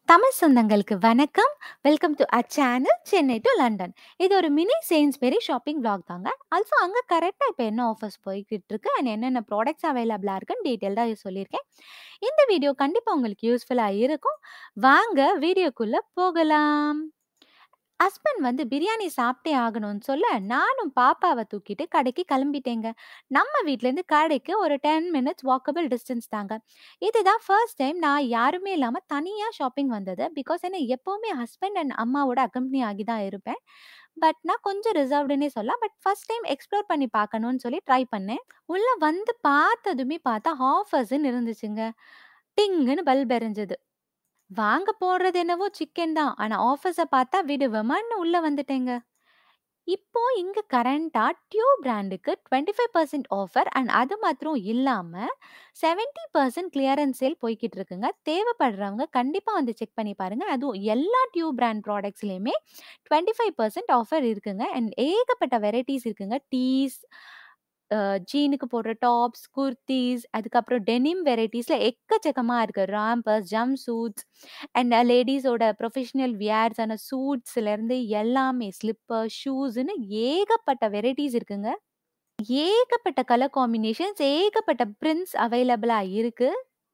தமிழ் சொந்தங்களுக்கு வணக்கம். Welcome to channel Chennai to London. இது ஒரு மினி செயின்ஸ்பெரி ஷாப்பிங் vlog தாங்க. ஆல்சோ அங்க கரெக்ட்டா இப்ப என்ன ஆஃபர்ஸ் போய்க்கிட்டு இருக்கு அண்ட் என்னென்ன ப்ராடக்ட்ஸ் அவைலபிளா இருக்குன்னு டீட்டெயில்டா சொல்லியிருக்கேன். இந்த வீடியோ கண்டிப்பா உங்களுக்கு யூஸ்ஃபுல்லா இருக்கும். வாங்க வீடியோக்குள்ள போகலாம். ஹஸ்பண்ட் வந்து பிரியாணி சாப்பிட்டே ஆகணும்னு சொல்ல, நானும் பாப்பாவ தூக்கிட்டு கடைக்கு கிளம்பிட்டேங்க. நம்ம வீட்லேருந்து கடைக்கு ஒரு 10 மினிட்ஸ் வாக்கபிள் டிஸ்டன்ஸ் தாங்க. இதுதான் ஃபர்ஸ்ட் டைம் நான் யாருமே இல்லாம தனியா ஷாப்பிங் வந்தது. பிகாஸ் என்ன எப்பவுமே ஹஸ்பண்ட் அண்ட் அம்மாவோட அக்கம்பெனி ஆகி தான் இருப்பேன். பட் நான் கொஞ்சம் ரிசர்வ்டுன்னே சொல்லலாம். பட் ஃபர்ஸ்ட் டைம் எக்ஸ்ப்ளோர் பண்ணி பார்க்கணும்னு சொல்லி ட்ரை பண்ணேன். உள்ள வந்து பார்த்ததுமே பார்த்தா ஆஃபர்ஸ்ன்னு இருந்துச்சுங்க. டிங்குன்னு பல்ப் எரிஞ்சது. வாங்க போடுறது என்னவோ சிக்கன் தான். ஆனா ஆஃபர்ஸ பார்த்தா விடுவேமான்னு உள்ள வந்துட்டேங்க. இப்போ இங்க கரண்ட்டா டியூப் பிராண்டுக்கு 25% ஆஃபர் அண்ட் அது மாத்திரம் இல்லாம 70% கிளியரன்ஸ் சேல் போய்க்கிட்டு இருக்குங்க. தேவைப்படுறவங்க கண்டிப்பா வந்து செக் பண்ணி பாருங்க. அதுவும் எல்லா டியூப் பிராண்ட் ப்ராடக்ட்ஸ்லயுமே 25% ஆஃபர் இருக்குங்க. அண்ட் ஏகப்பட்ட வெரைட்டீஸ் இருக்குங்க. டீஸ், ஜீனுக்கு போடுற டாப்ஸ், குர்தீஸ், அதுக்கப்புறம் டெனிம் வெரைட்டீஸ்ல எக்கச்சக்கமா இருக்கு. ராம்பர்ஸ், ஜம்ப் சூட்ஸ் அண்ட் லேடீஸோட ப்ரொஃபஷனல் வியர்ஸான சூட்ஸ்லேருந்து எல்லாமே ஸ்லிப்பர், ஷூஸ்ன்னு ஏகப்பட்ட வெரைட்டீஸ் இருக்குங்க. ஏகப்பட்ட கலர் காம்பினேஷன்ஸ், ஏகப்பட்ட பிரிண்ட்ஸ் அவைலபிளா இருக்கு.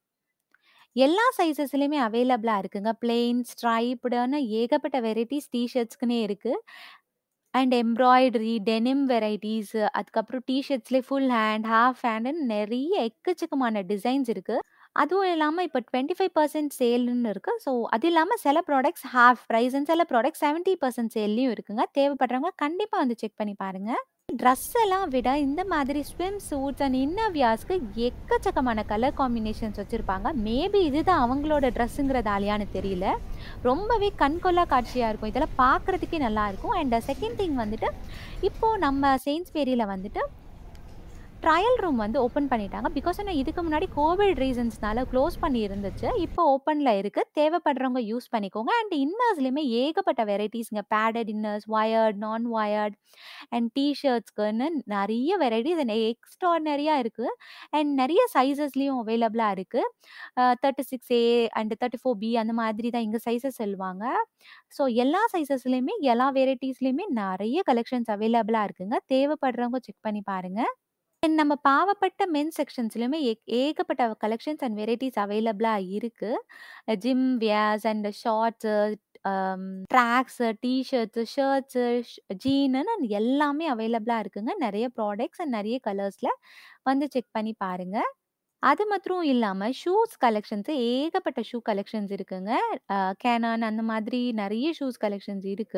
எல்லா சைஸஸ்லயுமே அவைலபிளா இருக்குங்க. பிளெயின், ஸ்ட்ரைப்டுன்னு ஏகப்பட்ட வெரைட்டீஸ் டீ ஷர்ட்ஸ்க்குன்னே இருக்கு. அண்ட் எம்ப்ராய்டரி, டெனிம் வெரைட்டீஸ், அதுக்கப்புறம் டீ ஷர்ட்ஸ்லேயே ஃபுல் ஹேண்ட், ஹாஃப் ஹேண்டுன்னு நெறைய எக்கச்சக்கமான டிசைன்ஸ் இருக்கு. அதுவும் இல்லாம இப்ப 25% சேல்ன்னு இருக்கு. ஸோ அது இல்லாம சில ப்ராடக்ட்ஸ் ஹால்ஃப் பிரைஸ் அண்ட் சில ப்ராடக்ட்ஸ் 70% சேல்லயும் இருக்குங்க. தேவைப்படுறவங்க கண்டிப்பா வந்து செக் பண்ணி பாருங்க. ட்ரெஸ் எல்லாம் விட இந்த மாதிரி ஸ்விம் சூட்ஸ் அண்ட் இன்னர் வியர்ஸ்க்கு எக்கச்சக்கமான கலர் காம்பினேஷன்ஸ் வச்சிருப்பாங்க. மேபி இதுதான் அவங்களோட ட்ரெஸ்ஸுங்கிறதாலயான்னு தெரியல. ரொம்பவே கண்கொள்ளா காட்சியா இருக்கும். இதெல்லாம் பார்க்கறதுக்கே நல்லா இருக்கும். அண்ட் செகண்ட் திங் வந்துட்டு, இப்போ நம்ம செயின்ஸ்பெரியில வந்துட்டு ட்ரையல் ரூம் வந்து ஓப்பன் பண்ணிட்டாங்க. பிகாஸ் ஏன்னா இதுக்கு முன்னாடி கோவிட் ரீசன்ஸ்னால க்ளோஸ் பண்ணி இருந்துச்சு. இப்போ ஓப்பன்ல இருக்கு. தேவைப்படுறவங்க யூஸ் பண்ணிக்கோங்க. அண்ட் இன்னர்ஸ்லயுமே ஏகப்பட்ட வெரைட்டீஸ்ங்க. Padded inners, wired, non wired and டீ ஷர்ட்ஸ்க்குன்னு நெறைய வெரைட்டீஸ் அண்ட் எக்ஸ்ட்ரார்டினரியா இருக்கு. அண்ட் நெறைய சைஸஸ்லயும் அவைலபிளா இருக்கு. 36A அண்ட் 34B அந்த மாதிரி தான் இங்க சைஸஸ் சொல்லுவாங்க. ஸோ எல்லா சைஸஸ்லயுமே, எல்லா வெரைட்டீஸ்லயுமே நெறைய கலெக்ஷன்ஸ் அவைலபிளா இருக்குங்க. தேவைப்படுறவங்க செக் பண்ணி பாருங்க. அண்ட் நம்ம பாவப்பட்ட மென்ஸ் செக்ஷன்ஸ்லயுமே ஏகப்பட்ட கலெக்ஷன்ஸ் அண்ட் வெரைட்டீஸ் அவைலபிளா இருக்கு. Gym wears and shorts, tracks, T-shirts, shirts, ஜீனுன்னு எல்லாமே அவைலபிளா இருக்குங்க. நெறைய ப்ராடக்ட்ஸ் அண்ட் நெறைய கலர்ஸ்ல வந்து செக் பண்ணி பாருங்க. அது மாத்திரம் இல்லாம ஷூஸ் கலெக்ஷன்ஸ் ஏகப்பட்ட ஷூ கலெக்ஷன்ஸ் இருக்குங்க. கேனான் அந்த மாதிரி நெறைய ஷூஸ் கலெக்ஷன்ஸ் இருக்கு.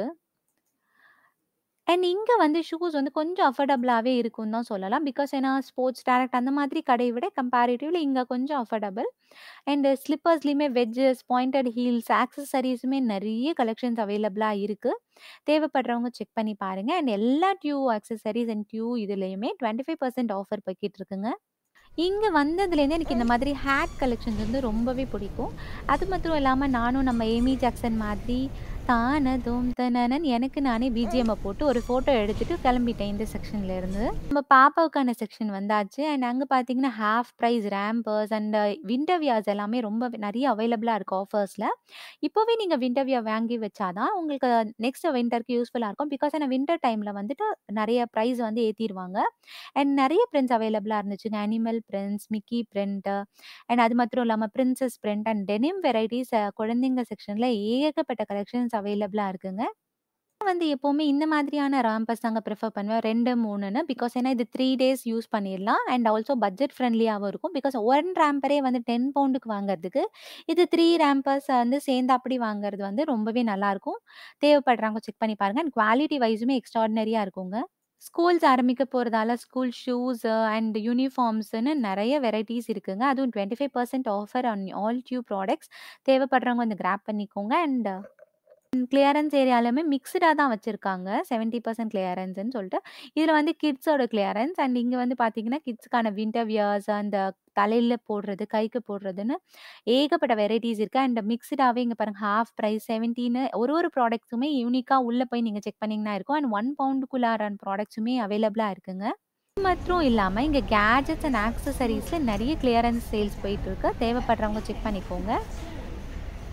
அண்ட் இங்க வந்து ஷூஸ் வந்து கொஞ்சம் அஃபோர்டபுளாவே இருக்கும்னு தான் சொல்லலாம். பிகாஸ் ஏன்னா ஸ்போர்ட்ஸ் டைரக்ட் அந்த மாதிரி கடைய விட கம்பேரிட்டிவ்லி இங்க கொஞ்சம் அஃபோர்டபுள். அண்ட் ஸ்லிப்பர்ஸ்லயுமே வெட்ஜஸ், பாயிண்டட் ஹீல்ஸ், ஆக்சஸரீஸுமே நெறைய கலெக்ஷன்ஸ் அவைலபிளா இருக்கு. தேவைப்படுறவங்க செக் பண்ணி பாருங்க. அண்ட் எல்லா டியூ ஆக்சஸரீஸ் அண்ட் டியூ இதுலயுமே 25% ஆஃபர் போய்க்கிட்டு இருக்குங்க. இங்க வந்ததுலேருந்து எனக்கு இந்த மாதிரி ஹேட் கலெக்ஷன்ஸ் வந்து ரொம்பவே பிடிக்கும். அது மாத்திரம் இல்லாம நானும் நம்ம ஏமி ஜாக்சன் மாதிரி தானதும் தனனன் எனக்கு நானே பிஜிஎம்ம போட்டு ஒரு ஃபோட்டோ எடுத்துட்டு கிளம்பிட்டேன் இந்த செக்ஷன்ல இருந்து. நம்ம பாப்பாவுக்கான செக்ஷன் வந்தாச்சு. அண்ட் அங்க பார்த்தீங்கன்னா half price rompers and winter wears எல்லாமே ரொம்ப நெறைய அவைலபிளா இருக்கு ஆஃபர்ஸ்ல. இப்போவே நீங்க வின்டர் வியர் வாங்கி வச்சா தான் உங்களுக்கு நெக்ஸ்ட் வின்டருக்கு யூஸ்ஃபுல்லா இருக்கும். பிகாஸ் ஏன்னா வின்டர் டைம்ல வந்துட்டு நெறைய பிரைஸ் வந்து ஏத்திருவாங்க. அண்ட் நெறைய பிரிண்ட்ஸ் அவைலபிளா இருந்துச்சுங்க. Animal prints, Mickey print and அது மாத்திரம் இல்லாம princess print and denim varieties குழந்தைங்க செக்ஷன்ல ஏகப்பட்ட கலெக்ஷன்ஸ் அவைலபிளா இருக்குங்க. நான் வந்து எப்பவுமே இந்த மாதிரியான ராம்பர்ஸ் தாங்க ப்ரிஃபர் பண்ணுவேன். 2, 3ன்னு. பிகாஸ் ஏன்னா இது 3 டேஸ் யூஸ் பண்ணிடலாம். அண்ட் ஆல்சோ பட்ஜெட் ஃப்ரெண்ட்லியாவும் இருக்கும். பிகாஸ் 1 ரேம்பரே வந்து 10 பவுண்டுக்கு வாங்குறதுக்கு, இது 3 ரேம்பர்ஸ் வந்து சேர்ந்தாப்படி வாங்குறது வந்து ரொம்பவே நல்லாருக்கும். தேவைப்படுறவங்க செக் பண்ணி பாருங்க. அண்ட் குவாலிட்டி வைஸுமே எக்ஸ்ட்ரார்டினரியா இருக்குங்க. ஸ்கூல்ஸ் ஆரம்பிக்க போறதால ஸ்கூல் ஷூஸ் அண்ட் யூனிஃபார்ம்ஸ்ன்னு நெறைய வெரைட்டீஸ் இருக்குங்க. அதுவும் 25% offer on all tube products. தேவைப்படுறவங்க வந்து கிராப் பண்ணிக்கோங்க. அண்ட் கிளியரன்ஸ் ஏரியாலுமே மிக்ஸ்டா தான் வச்சிருக்காங்க. 70% கிளியரன்ஸ்ன்னு சொல்லிட்டு. இதுல வந்து கிட்ஸோட கிளியரன்ஸ் அண்ட் இங்க வந்து பார்த்தீங்கன்னா, கிட்ஸ்க்கான வின்டர் வியர்ஸ் அந்த தலையில போடுறது, கைக்கு போடுறதுன்னு ஏகப்பட்ட வெரைட்டீஸ் இருக்கு. அண்ட் மிக்ஸ்டாவே இங்க பாருங்க ஹால்ஃப் பிரைஸ் 70ன்னு ஒரு ப்ராடக்ட்ஸுமே யூனிக்கா உள்ள போய் நீங்க செக் பண்ணீங்கன்னா இருக்கும். அண்ட் 1 பவுண்டுக்குள்ளாரான ப்ராடக்ட்ஸுமே அவைலபிளா இருக்குங்க. இது மற்றும் இல்லாம இங்க கேட்ஜெட்ஸ் அண்ட் ஆக்சஸரீஸ்ல நெறைய கிளியரன்ஸ் சேல்ஸ் போயிட்டு இருக்கு. தேவைப்படுறவங்க செக் பண்ணிக்கோங்க.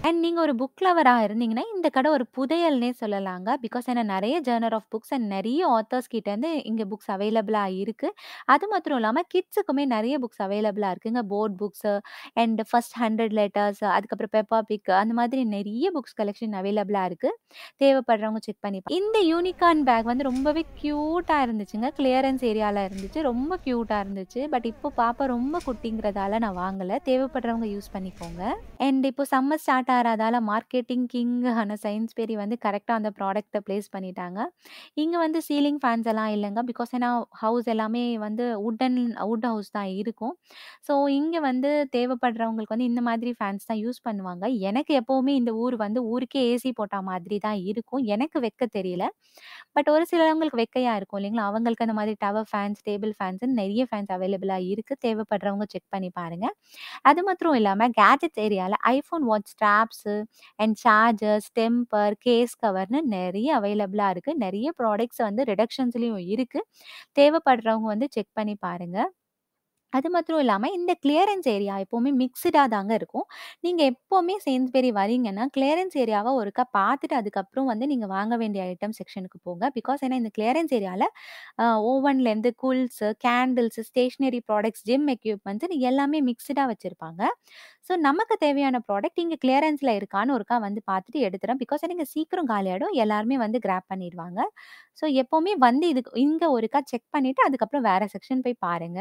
அண்ட் நீங்க ஒரு புக் லவரா இருந்தீங்கன்னா, இந்த கடை ஒரு புதையல்னே சொல்லலாங்க. பிகாஸ் ஏன்னா நெறைய ஜர்னர் ஆஃப் புக்ஸ் அண்ட் நெறைய ஆத்தர்ஸ் கிட்டேருந்து இங்க புக்ஸ் அவைலபிளா இருக்கு. அது மாத்திரம் இல்லாம கிட்ஸுக்குமே நெறைய புக்ஸ் அவைலபிளா இருக்குங்க. Board books and first 100 letters அதுக்கப்புறம் பெப்பா பிக் அந்த மாதிரி நெறைய புக்ஸ் கலெக்ஷன் அவைலபிளா இருக்கு. தேவைப்படுறவங்க செக் பண்ணி இந்த யூனிகார்ன் பேக் வந்து ரொம்பவே கியூட்டா இருந்துச்சுங்க. கிளியரன்ஸ் ஏரியால இருந்துச்சு. ரொம்ப கியூட்டா இருந்துச்சு. பட் இப்போ பாப்பா ரொம்ப குட்டிங்கிறதால நான் வாங்கல. தேவைப்படுறவங்க யூஸ் பண்ணிக்கோங்க. அண்ட் இப்போ சம்மர் ஸ்டார்ட் ஆறதால மார்க்கெட்டிங் கிங் ஆன சைன்ஸ்பெரி வந்து கரெக்ட்டா அந்த ப்ராடக்ட்ட பிளேஸ் பண்ணிட்டாங்க. இங்க வந்து சீலிங் ஃபேன்ஸ் எல்லாம் இல்லங்க. பிகாஸ் ஏன்னா ஹவுஸ் எல்லாமே வந்து வுட் ஹவுஸ் தான் இருக்கும். ஸோ இங்க வந்து தேவைப்படுறவங்களுக்கு வந்து இந்த மாதிரி ஃபேன்ஸ் தான் யூஸ் பண்ணுவாங்க. எனக்கு எப்பவுமே இந்த ஊர் வந்து ஊருக்கே ஏசி போட்டா மாதிரி தான் இருக்கும். எனக்கு வைக்க தெரியல. பட் ஒரு சிலவங்களுக்கு வெக்கையா இருக்கும் இல்லைங்களா? அவங்களுக்கு அந்த மாதிரி டவர் ஃபேன்ஸ், டேபிள் ஃபேன்ஸ்ன்னு நெறைய ஃபேன்ஸ் அவைலபிளா இருக்கு. தேவைப்படுறவங்க செக் பண்ணி பாருங்க. அது மாத்திரம் இல்லாம கேட்ஜெட்ஸ் ஏரியால iPhone watch straps and chargers, temper, case கவர்ன்னு நெறைய அவைலபிளா இருக்கு. நெறைய ப்ராடக்ட்ஸ் வந்து ரிடக்ஷன்ஸ்லயும் இருக்கு. தேவைப்படுறவங்க வந்து செக் பண்ணி பாருங்க. அது மாத்திரம் இல்லாம இந்த கிளியரன்ஸ் ஏரியா எப்பவுமே மிக்ஸ்டா தாங்க இருக்கும். நீங்க எப்பவுமே சேன்ஸ்பெரி வரீங்கன்னா, கிளியரன்ஸ் ஏரியாவ ஒருக்கா பார்த்துட்டு அதுக்கப்புறம் வந்து நீங்க வாங்க வேண்டிய ஐட்டம் செக்ஷனுக்கு போங்க. பிகாஸ் ஏன்னா இந்த கிளியரன்ஸ் ஏரியால ஓவன்லேருந்து கூல்ஸ், கேண்டில்ஸ், ஸ்டேஷனரி ப்ராடக்ட்ஸ், ஜிம் எக்யூப்மெண்ட்ஸ்ன்னு எல்லாமே மிக்ஸ்டா வச்சிருப்பாங்க. ஸோ நமக்கு தேவையான ப்ராடக்ட் இங்க கிளியரன்ஸ்ல இருக்கான்னு ஒருக்கா வந்து பார்த்துட்டு எடுத்துறேன். பிகாஸ் எனக்கு சீக்கிரம் காலியாயிடும். எல்லாருமே வந்து கிராப் பண்ணிருவாங்க. ஸோ எப்பவுமே வந்து இதுக்கு இங்க ஒருக்கா செக் பண்ணிட்டு அதுக்கப்புறம் வேற செக்ஷன் போய் பாருங்க.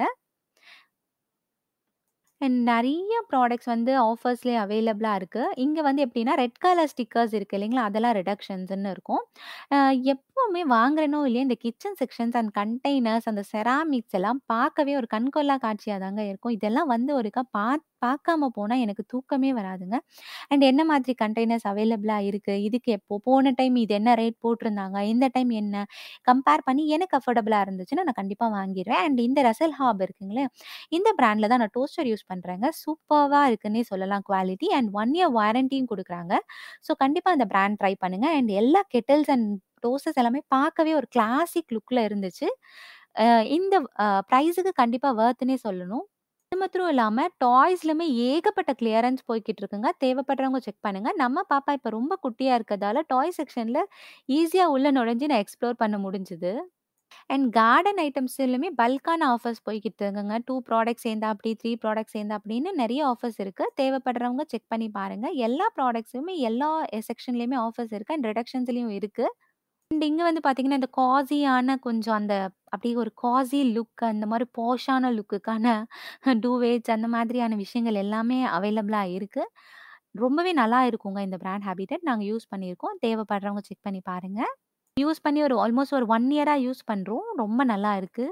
அண்ட் நெறைய ப்ராடக்ட்ஸ் வந்து ஆஃபர்ஸ்லயே அவைலபிளா இருக்கு. இங்க வந்து எப்படின்னா, ரெட் கலர் ஸ்டிக்கர்ஸ் இருக்கு இல்லைங்களா? அதெல்லாம் ரிடக்ஷன்ஸ்ன்னு இருக்கும். அ எப்பவுமே வாங்குறேனோ இல்லையோ, இந்த கிச்சன் செக்ஷன்ஸ் அண்ட் கண்டெய்னர்ஸ், அந்த செராமிக்ஸ் எல்லாம் பார்க்கவே ஒரு கண்கொள்ளா காட்சியா தாங்க இருக்கும். இதெல்லாம் வந்து ஒருக்கா பார்க்காம போனா எனக்கு தூக்கமே வராதுங்க. அண்ட் என்ன மாதிரி கண்டெய்னர்ஸ் அவைலபிளா இருக்கு? இதுக்கு எப்போ? போன டைம் இது என்ன ரேட் போட்டிருந்தாங்க? இந்த டைம் என்ன? கம்பேர் பண்ணி எனக்கு அஃபோர்டபுளா இருந்துச்சுன்னா, நான் கண்டிப்பா வாங்கிருவேன். அண்ட் இந்த ரசல் ஹாப் இருக்குங்களே, இந்த பிராண்ட்ல தான் நான் டோஸ்டர் யூஸ் பண்றேங்க. சூப்பர்வா இருக்குன்னே சொல்லலாம் குவாலிட்டி அண்ட் 1 இயர் வாரண்டியும் குடுக்குறாங்க. ஸோ கண்டிப்பா அந்த பிராண்ட் ட்ரை பண்ணுங்க. அண்ட் எல்லா கெட்டில்ஸ் அண்ட் டோஸ்டர்ஸ் எல்லாமே பார்க்கவே ஒரு கிளாசிக் லுக்ல இருந்துச்சு. அ இந்த பிரைஸுக்கு கண்டிப்பா வொர்த்ன்னே சொல்லணும். அது மாத்திரம் இல்லாம டாய்ஸ்லயுமே ஏகப்பட்ட கிளியரன்ஸ் போய்க்கிட்டு இருக்குங்க. தேவைப்படுறவங்க செக் பண்ணுங்க. நம்ம பாப்பா இப்ப ரொம்ப குட்டியா இருக்கதால, டாய் செக்ஷன்ல ஈஸியா உள்ள நுழைஞ்சு நான் எக்ஸ்ப்ளோர் பண்ண முடிஞ்சது. அண்ட் கார்டன் ஐட்டம்ஸ்லயுமே பல்க்கான ஆஃபர்ஸ் போய்க்கிட்டு இருக்குங்க. 2 ப்ராடக்ட்ஸ் சேர்ந்தாப்படி, 3 ப்ராடக்ட்ஸ் சேர்ந்தாப்படின்னு நெறைய ஆஃபர்ஸ் இருக்கு. தேவைப்படுறவங்க செக் பண்ணி பாருங்க. எல்லா ப்ராடக்ட்ஸுமே எல்லா செக்ஷன்லயுமே ஆஃபர்ஸ் இருக்கு அண்ட் ரிடக்ஷன்ஸ்லயும் இருக்கு. அண்ட் இங்க வந்து பார்த்தீங்கன்னா, இந்த காஸியான கொஞ்சம் அந்த அப்படியே ஒரு காஸி லுக் அந்த மாரி பாஷான லுக்குக்கான டூவேட்ஸ் அந்த மாதிரியான விஷயங்கள் எல்லாமே அவைலபிளா இருக்கு. ரொம்பவே நல்லா இருக்குங்க இந்த பிராண்ட் ஹேபிட்டட். நாங்க யூஸ் பண்ணியிருக்கோம். தேவைப்படுறவங்க செக் பண்ணி பாருங்க. யூஸ் பண்ணி ஒரு ஆல்மோஸ்ட் ஒரு 1 இயரா யூஸ் பண்றோம். ரொம்ப நல்லா இருக்கு.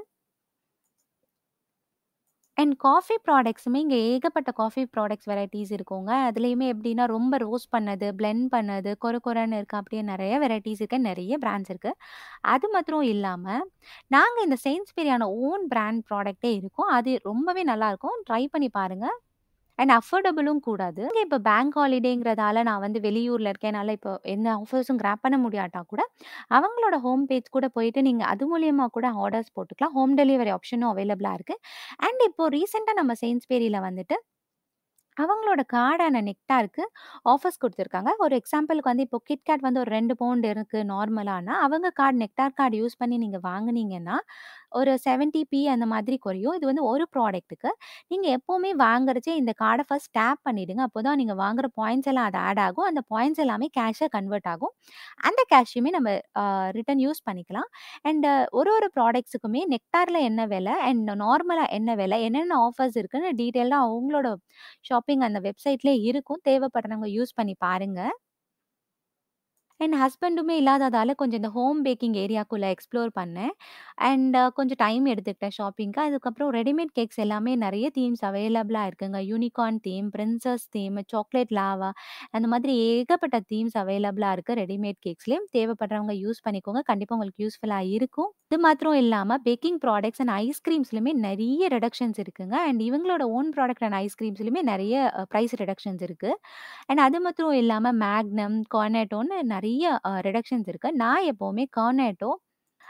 அண்ட் காஃபி ப்ராடக்ட்ஸுமே இங்க ஏகப்பட்ட காஃபி ப்ராடக்ட்ஸ் வெரைட்டீஸ் இருக்குங்க. அதுலயுமே எப்படின்னா, ரொம்ப ரோஸ்ட் பண்ணது, பிளெண்ட் பண்ணது, கொர கொரன்னு இருக்கு. அப்படியே நெறைய வெரைட்டீஸ் இருக்கு. நெறைய பிராண்ட்ஸ் இருக்கு. அது மாத்திரம் இல்லாம, நாங்க இந்த செயின்ஸ்பெரியான ஓன் பிராண்ட் ப்ராடக்ட்டே இருக்கும். அது ரொம்பவே நல்லாருக்கும். ட்ரை பண்ணி பாருங்க. அண்ட் அஃபோர்டபுளும் கூட அது. இங்க இப்ப பேங்க் ஹாலிடேங்கிறதால நான் வந்து வெளியூர்ல இருக்கேன். என்னால இப்போ எந்த ஆஃபர்ஸும் கிராப் பண்ண முடியாட்டா கூட, அவங்களோட ஹோம் பேஜ் கூட போயிட்டு நீங்க அது மூலியமா கூட ஆர்டர்ஸ் போட்டுக்கலாம். ஹோம் டெலிவரி ஆப்ஷனும் அவைலபிளா இருக்கு. அண்ட் இப்போ ரீசென்ட்டா நம்ம செயின்ஸ்பெரியில வந்துட்டு அவங்களோட கார்டான நெக்டாருக்கு ஆஃபர்ஸ் குடுத்துருக்காங்க. ஒரு எக்ஸாம்பிளுக்கு வந்து இப்போ கிட்கேட் வந்து ஒரு 2 பவுண்ட் இருக்கு நார்மலானா, அவங்க கார்ட் நெக்டார் கார்ட் யூஸ் பண்ணி நீங்க வாங்குனீங்கன்னா, ஒரு 70p அந்த மாதிரி குறையும். இது வந்து ஒரு ப்ராடக்ட்டுக்கு. நீங்க எப்பவுமே வாங்குறச்சே இந்த கார்ட ஃபர்ஸ்ட் டேப் பண்ணிடுங்க. அப்போதான் நீங்க வாங்குற பாயிண்ட்ஸ் எல்லாம் அது ஆட் ஆகும். அந்த பாயிண்ட்ஸ் எல்லாமே கேஷா கன்வெர்ட் ஆகும். அந்த கேஷையுமே நம்ம ரிட்டர்ன் யூஸ் பண்ணிக்கலாம். அண்ட் ஒரு ப்ராடக்ட்ஸுக்குமே நெக்டார்ல என்ன விலை அண்ட் நார்மலா என்ன விலை, என்னென்ன ஆஃபர்ஸ் இருக்குன்னு டீட்டெயில்டா அவங்களோட ஷாப்பிங் அந்த வெப்சைட்லயே இருக்கும். தேவைப்படுறவங்க யூஸ் பண்ணி பாருங்க. என் ஹஸ்பண்டுமே இல்லாததால கொஞ்சம் இந்த ஹோம் பேக்கிங் ஏரியாக்குள்ள எக்ஸ்ப்ளோர் பண்ணேன். அண்ட் கொஞ்சம் டைம் எடுத்துக்கிட்டேன் ஷாப்பிங்க்கு. அதுக்கப்புறம் ரெடிமேட் கேக்ஸ் எல்லாமே நெறைய தீம்ஸ் அவைலபிளா இருக்குங்க. Unicorn theme, princess theme, chocolate lava அந்த மாதிரி ஏகப்பட்ட தீம்ஸ் அவைலபிளா இருக்கு ரெடிமேட் கேக்ஸ்லயும். தேவைப்படுறவங்க யூஸ் பண்ணிக்கோங்க. கண்டிப்பா உங்களுக்கு யூஸ்ஃபுல்லா இருக்கும். இது மாத்திரம் இல்லாம பேக்கிங் ப்ராடக்ட்ஸ் அண்ட் ஐஸ்கிரீம்ஸ்லயுமே நெறைய ரிடக்ஷன்ஸ் இருக்குங்க. அண்ட் இவங்களோட ஓன் ப்ராடக்ட் அண்ட் ஐஸ்கிரீம்ஸ்லயுமே நெறைய பிரைஸ் ரிடக்ஷன்ஸ் இருக்கு. அண்ட் அது மாத்திரம் இல்லாம மேக்னம், கார்னெட்டோன்னு நெறைய ரிடக்ஷன்ஸ் இருக்கு. நான் எப்பவுமே கார்னெட்டோ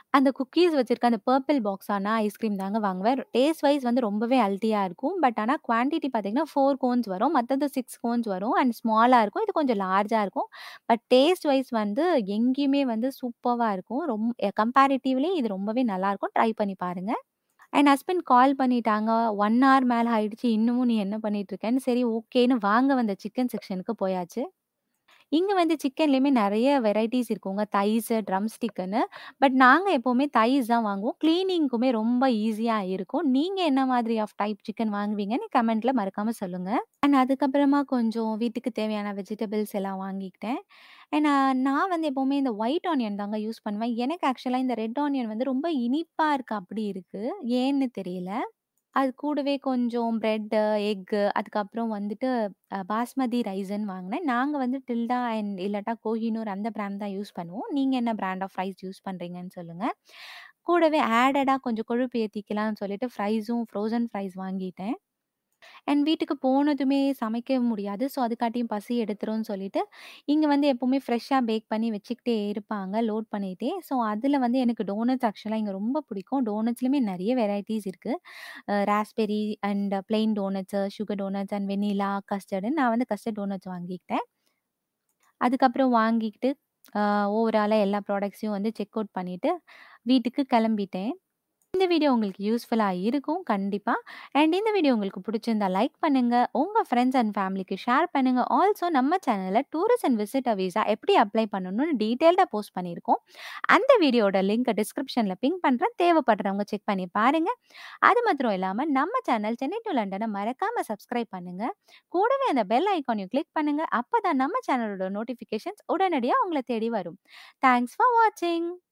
அந்த குக்கீஸ் வச்சிருக்க அந்த பர்பிள் பாக்ஸான ஐஸ்கிரீம் தாங்க வாங்குவேன். டேஸ்ட் வைஸ் வந்து ரொம்பவே ஹெல்த்தியா இருக்கும். பட் ஆனா குவான்டிட்டி பார்த்தீங்கன்னா 4 கோன்ஸ் வரும். மத்தது 6 கோன்ஸ் வரும். அண்ட் ஸ்மாலா இருக்கும். இது கொஞ்சம் லார்ஜா இருக்கும். பட் டேஸ்ட் வைஸ் வந்து எங்கேயுமே வந்து சூப்பர்வா இருக்கும். கம்பேரிட்டிவ்லி இது ரொம்பவே நல்லாருக்கும். ட்ரை பண்ணி பாருங்க. என் ஹஸ்பண்ட் கால் பண்ணிட்டாங்க. 1 ஹவர் மேல ஆயிடுச்சு. இன்னமும் நீ என்ன பண்ணிட்டு இருக்கன்னு. சரி ஓகேன்னு வாங்க வந்த சிக்கன் செக்ஷனுக்கு போயாச்சு. இங்க வந்து சிக்கன்லயுமே நெறைய வெரைட்டீஸ் இருக்குங்க. தைஸ், ட்ரம் ஸ்டிக்குன்னு. பட் நாங்க எப்பவுமே தைஸ் தான் வாங்குவோம். கிளீனிங்க்குமே ரொம்ப ஈஸியா இருக்கும். நீங்க என்ன மாதிரி ஆஃப் டைப் சிக்கன் வாங்குவீங்கன்னு கமெண்ட்ல மறக்காம சொல்லுங்க. அண்ட் அதுக்கப்புறமா கொஞ்சம் வீட்டுக்கு தேவையான வெஜிடபிள்ஸ் எல்லாம் வாங்கிக்கிட்டேன். ஏன்னா நான் வந்து எப்பவுமே இந்த ஒயிட் ஆனியன் தாங்க யூஸ் பண்ணுவேன். எனக்கு ஆக்சுவலா இந்த ரெட் ஆனியன் வந்து ரொம்ப இனிப்பா இருக்கு அப்படி இருக்கு. ஏன்னு தெரியல. அது கூடவே கொஞ்சம் பிரெட்டு, எக்கு அதுக்கப்புறம் வந்துட்டு பாஸ்மதி ரைஸ்ன்னு வாங்குனேன். நாங்க வந்து டில்டா அண்ட் இல்லாட்டா கோஹினூர் அந்த பிராண்ட் தான் யூஸ் பண்ணுவோம். நீங்க என்ன பிராண்ட் ஆஃப் ரைஸ் யூஸ் பண்றீங்கன்னு சொல்லுங்க. கூடவே ஆடடா கொஞ்சம் கொழுப்பு ஏத்திக்கலாம்னு சொல்லிட்டு ஃப்ரைஸும் ஃப்ரோசன் ஃப்ரைஸ் வாங்கிட்டேன். அண்ட் வீட்டுக்கு போனதுமே சமைக்க முடியாது. ஸோ, அதுக்காட்டியும் பசி எடுத்துரும்னு சொல்லிட்டு, இங்க வந்து எப்பவுமே ஃப்ரெஷ்ஷா பேக் பண்ணி வச்சுக்கிட்டே இருப்பாங்க, லோட் பண்ணிட்டே. ஸோ, அதில வந்து எனக்கு டோனட்ஸ் ஆக்சுவலா இங்க ரொம்ப பிடிக்கும். டோனட்ஸ்லயுமே நெறைய வெரைட்டீஸ் இருக்கு. Raspberry and plain doughnuts, sugar doughnuts and vanilla, கஸ்டர்டுன்னு நான் வந்து கஸ்டர்ட் டோனட்ஸ் வாங்கிக்கிட்டேன். அதுக்கப்புறம் வாங்கிக்கிட்டு, அ ஓவராலா எல்லா ப்ராடக்ட்ஸையும் வந்து செக் அவுட் பண்ணிட்டு, வீட்டுக்கு கிளம்பிட்டேன். இந்த வீடியோ உங்களுக்கு யூஸ்ஃபுல்லா இருக்கும் கண்டிப்பா. அண்ட் இந்த வீடியோ உங்களுக்கு பிடிச்சிருந்தா லைக் பண்ணுங்க. உங்க ஃப்ரெண்ட்ஸ் அண்ட் ஃபேமிலிக்கு ஷேர் பண்ணுங்க. ஆல்சோ நம்ம சேனல்ல டூரிஸ்ட் அண்ட் விசிட்டர் விசா எப்படி அப்ளை பண்ணணும்னு டீட்டெயில்டா போஸ்ட் பண்ணியிருக்கோம். அந்த வீடியோட லிங்க் டிஸ்கிரிப்ஷன்ல பின் பண்றேன். தேவைப்படுறவங்க செக் பண்ணி பாருங்க. அது மாத்திரம் இல்லாம நம்ம சேனல் சென்னை டூ லண்டன மறக்காம சப்ஸ்கிரைப் பண்ணுங்க. கூடவே அந்த பெல் ஐகானையும் கிளிக் பண்ணுங்க. அப்பதான் நம்ம சேனலோட நோட்டிஃபிகேஷன்ஸ் உடனடியா உங்கள தேடி வரும். தேங்க்ஸ் ஃபார் வாட்சிங்.